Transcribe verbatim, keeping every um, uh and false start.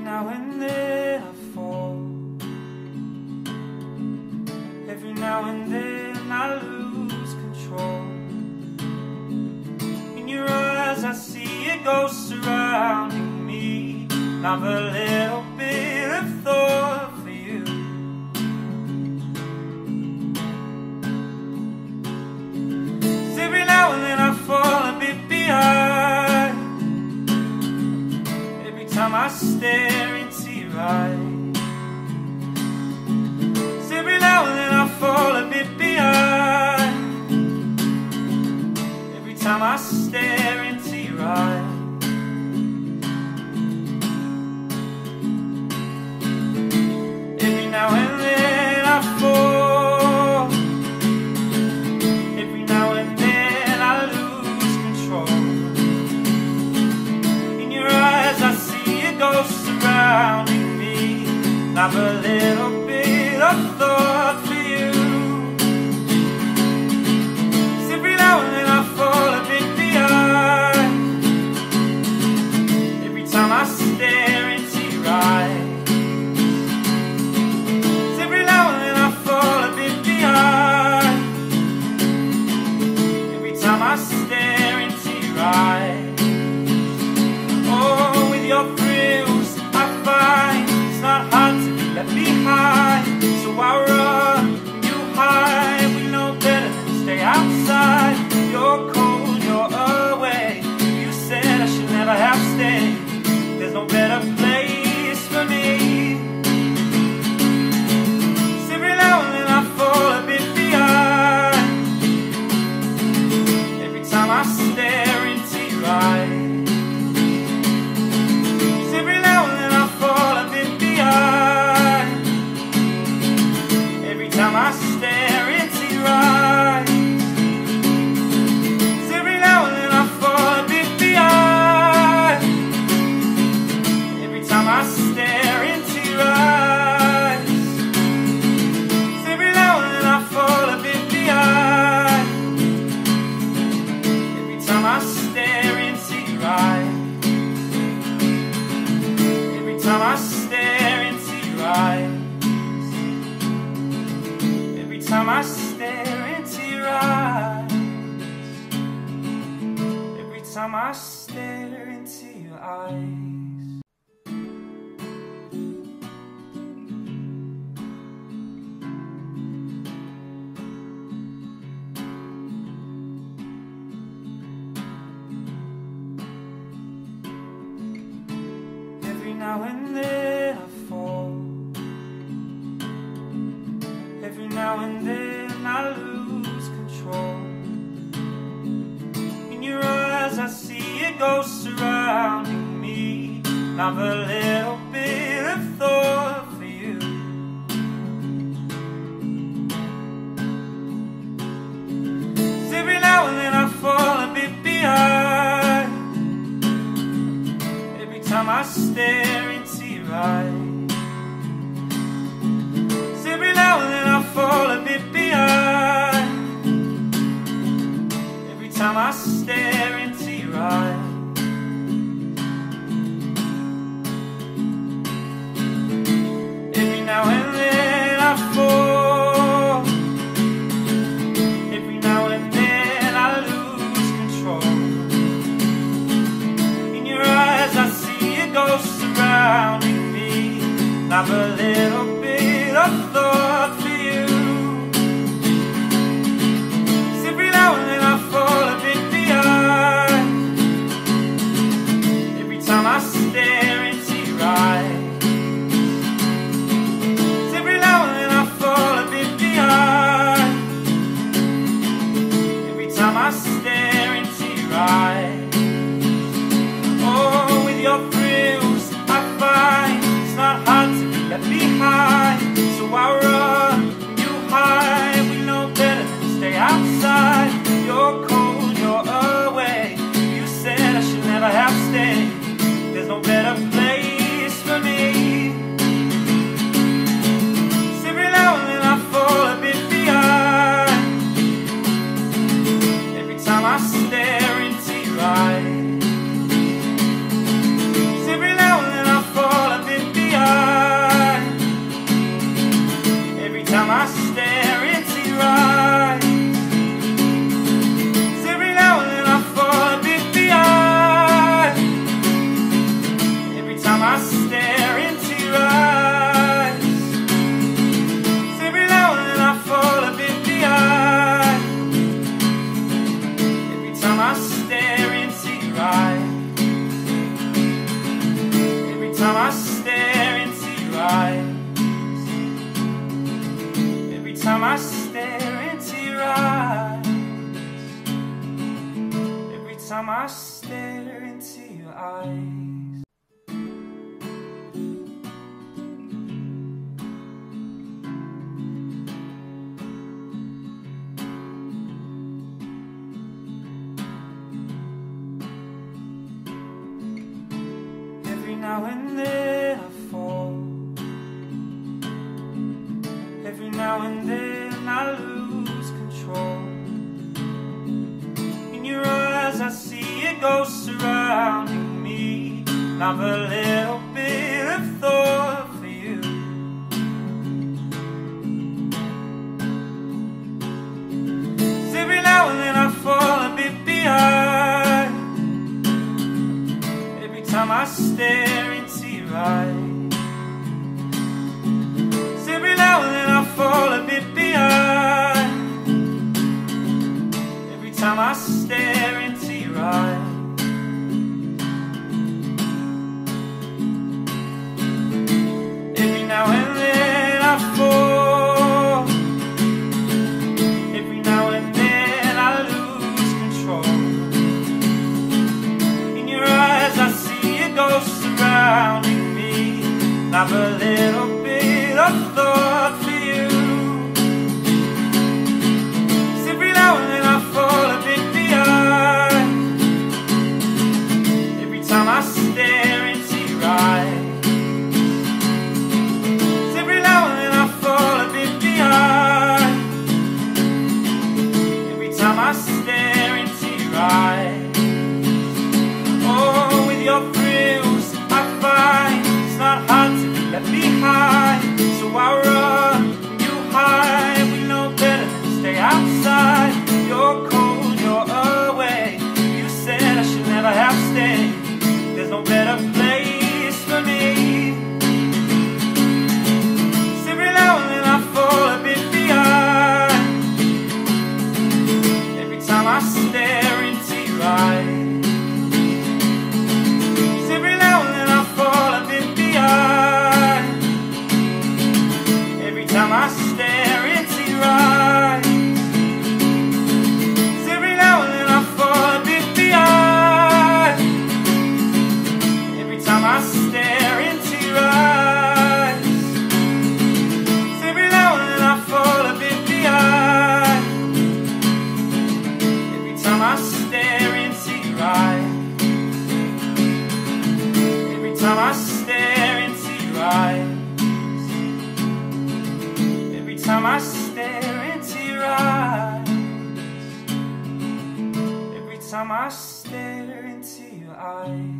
now and then I fall. Every now and then I lose control. In your eyes I see a ghost surrounding me, and I've a little bit of thought for you. Cause every now and then I fall a bit behind, every time I stare into your eyes. Cause every now and then I fall a bit behind, every time I stare into your eyes. Every now and then I fall, every now and then I lose control. In your eyes I see a ghost surrounding me, and I've a little bit of thought for you. Cause every now and then I fall a bit behind, every time I stare into your eyes. Every now and then I fall a bit behind, every time I stare into your eyes. Oh, with your thrills I find it's not hard to be left behind. So I run and you hide, we know better than to stay outside. You're cold, you're away, you said I should never have stayed. There's no better place for me. Every now and then I fall a bit behind, every time I stare into your eyes. Every now and then I fall a bit behind, every time I stare into your eyes. Every now and then I fall a bit behind, every time I stare into your eyes. Every now and then I fall a bit behind, every time I stare into your eyes. Every time I stare into your eyes. Every time I stare into your eyes. Every time I stare into your eyes. Every now and then I fall, every now and then I lose control. In your eyes I see a ghost surrounding me, and I've a little bit of thought for you. Cause every now and then I fall a bit behind, every time I stare into your eyes. So every now and then I fall a bit behind, every time I stare into your eyes. Every now and then I fall, every now and then I lose control. In your eyes I see a ghost surrounding me, and I've a little bit of thought for you. Cause every now and then I fall a bit behind, every time I stare into your eyes. Cause every now and then I fall a bit behind, every time I stare into your eyes. Oh, with your thrills I find it's not hard to be left behind. So I run stare into your eyes, every now and then I fall a bit behind. Every time I stare into your eyes, every time I stare into your eyes, every time I stare into your eyes, every time I stare into your eyes. Every now and then I fall, every now and then I lose control. In your eyes I see a ghost surrounding me, and I've a little bit of thought for you. So every now and then I fall a bit behind, every time I stare into your eyes. So every now and then I fall a bit behind, every time I stare into your eyes. Every now and then I fall, every now and then I lose control. In your eyes I see a ghost surrounding me, and I've a little bit of thought for you. So every now and then I fall a bit behind, every time I stare into your eyes. So every now and then I fall a bit behind, every time I stare into your eyes. Oh, with your thrills I find it's not hard to be left behind. So I run, you hide, we know better than stay outside. You're cold, you're away, you said I should never have stayed. There's no better place for me. So every now and then I fall a bit behind, every time I stare into your eyes. So every now and then I fall a bit behind, every time I stare into your eyes. So every now and then I fall a bit behind, every time I stare into your eyes. So every now and then I fall a bit behind, every time I stare into your eyes. Every time I stare into your eyes, every time I stare into your eyes, every time I stare into your eyes.